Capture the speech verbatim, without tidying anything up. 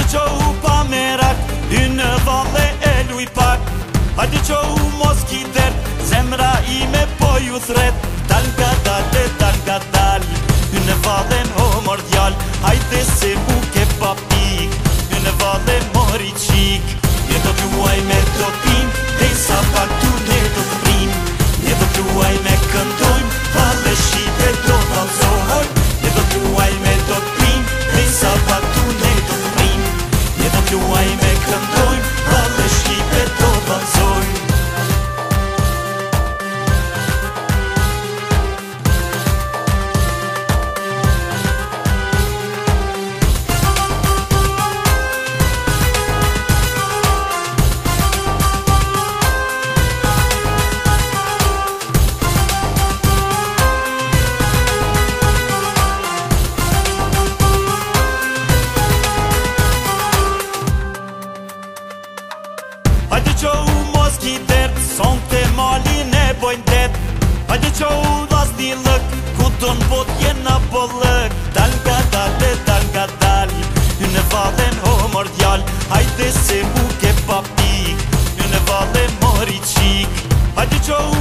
qo u pa merak, dy në valle e luj pak. Hajde qo u mos ki dert, zemra ime po ju thret. Dal nga dal e dal nga dal, dy në valle o mor djal. Hajde se mu ke papik, dy në valle mori qik. Ne do t'luaj me do t'pim, dhe sa pak tu ne do t'prim. Ne do t'luaj me këndojm, valle shqipe do t'alzojm. Ne do t'luaj me do t'pim, dhe sa pak tu ne do t'prim. Ne do t'luaj me këndojm, valle shqipe do t'alzojm. Hajde qo u mos ki dert, son të malin e bojnë det. Hajde qo u dhas një lëk, ku do n'bot jena bollëk. Dal nga dal e dal nga dal, në valle o mor djal. Hajde se mu ke papik, në valle mori qik. Hajde qo u